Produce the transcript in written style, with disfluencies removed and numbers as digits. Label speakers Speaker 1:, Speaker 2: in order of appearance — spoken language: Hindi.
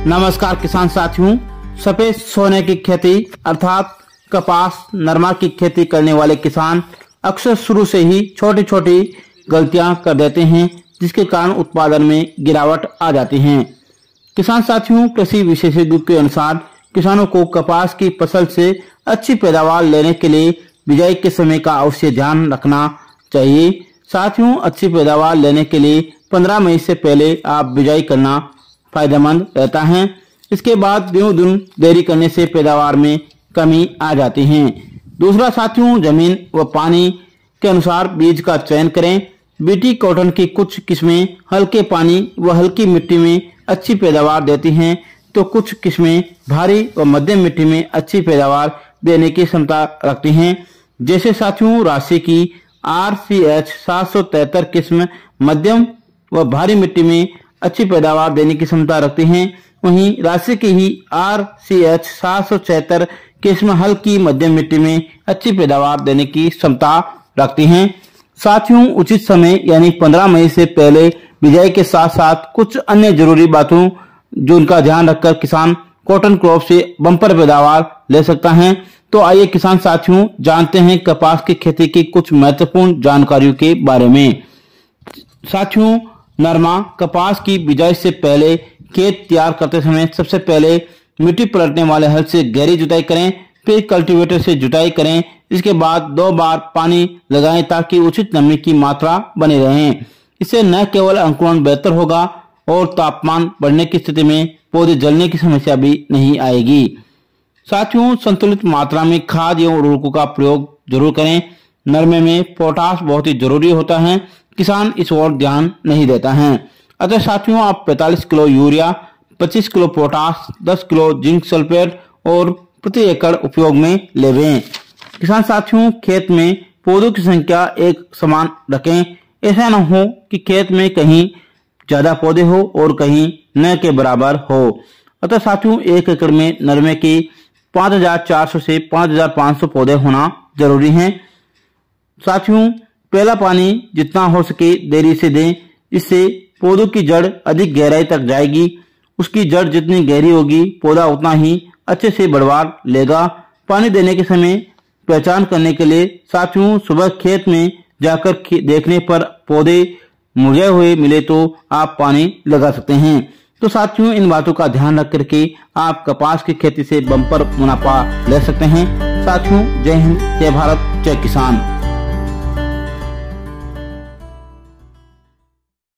Speaker 1: नमस्कार किसान साथियों, सफेद सोने की खेती अर्थात कपास नरमा की खेती करने वाले किसान अक्सर शुरू से ही छोटी छोटी गलतियां कर देते हैं, जिसके कारण उत्पादन में गिरावट आ जाती है। किसान साथियों, कृषि विशेषज्ञों के अनुसार किसानों को कपास की फसल से अच्छी पैदावार लेने के लिए बिजाई के समय का अवश्य ध्यान रखना चाहिए। साथियों, अच्छी पैदावार लेने के लिए 15 मई से पहले आप बिजाई करना फायदेमंद रहता है। इसके बाद दिनों दिन देरी करने से पैदावार में कमी आ जाती है। दूसरा साथियों, जमीन व पानी के अनुसार बीज का चयन करें। बीटी कॉटन की कुछ किस्में हल्के पानी व हल्की मिट्टी में अच्छी पैदावार देती हैं, तो कुछ किस्में भारी व मध्यम मिट्टी में अच्छी पैदावार देने की क्षमता रखती हैं। जैसे साथियों, राशि की RCH 773 किस्म मध्यम व भारी मिट्टी में अच्छी पैदावार देने की क्षमता रखती हैं। वहीं राशि की ही RCH 776 किस्म हल्की मध्यम मिट्टी में अच्छी पैदावार देने की क्षमता रखती हैं। साथियों, उचित समय यानी 15 मई से पहले बिजाई के साथ साथ कुछ अन्य जरूरी बातों जो उनका ध्यान रखकर किसान कॉटन क्रॉप से बम्पर पैदावार ले सकता है। तो आइए किसान साथियों, जानते हैं कपास की खेती की कुछ महत्वपूर्ण जानकारियों के बारे में। साथियों, नरमा कपास की बिजाई से पहले खेत तैयार करते समय सबसे पहले मिट्टी पलटने वाले हल से गहरी जुताई करें, फिर कल्टीवेटर से जुताई करें। इसके बाद 2 बार पानी लगाएं ताकि उचित नमी की मात्रा बनी रहे। इससे न केवल अंकुरण बेहतर होगा और तापमान बढ़ने की स्थिति में पौधे जलने की समस्या भी नहीं आएगी। साथियों, संतुलित मात्रा में खाद एवं उर्वरकों का प्रयोग जरूर करें। नरमे में पोटाश बहुत ही जरूरी होता है, किसान इस ओर ध्यान नहीं देता है। अतः साथियों, आप 45 kilo urea, 25 kilo potash, 10 kilo zinc sulphate और प्रति एकड़ उपयोग में लेवें। किसान साथियों, खेत में पौधों की संख्या एक समान रखें। ऐसा न हो कि खेत में कहीं ज्यादा पौधे हो और कहीं न के बराबर हो। अतः साथियों, 1 एकड़ में नरमे की 5400 से 5500 पौधे होना जरूरी है। साथियों, पहला पानी जितना हो सके देरी से दें, इससे पौधों की जड़ अधिक गहराई तक जाएगी। उसकी जड़ जितनी गहरी होगी, पौधा उतना ही अच्छे से बढ़वार लेगा। पानी देने के समय पहचान करने के लिए साथियों, सुबह खेत में जाकर देखने पर पौधे मुरझाए हुए मिले तो आप पानी लगा सकते हैं। तो साथियों, इन बातों का ध्यान रख करके आप कपास की खेती से बम्पर मुनाफा ले सकते हैं। साथियों, जय हिंद, जय भारत, जय किसान।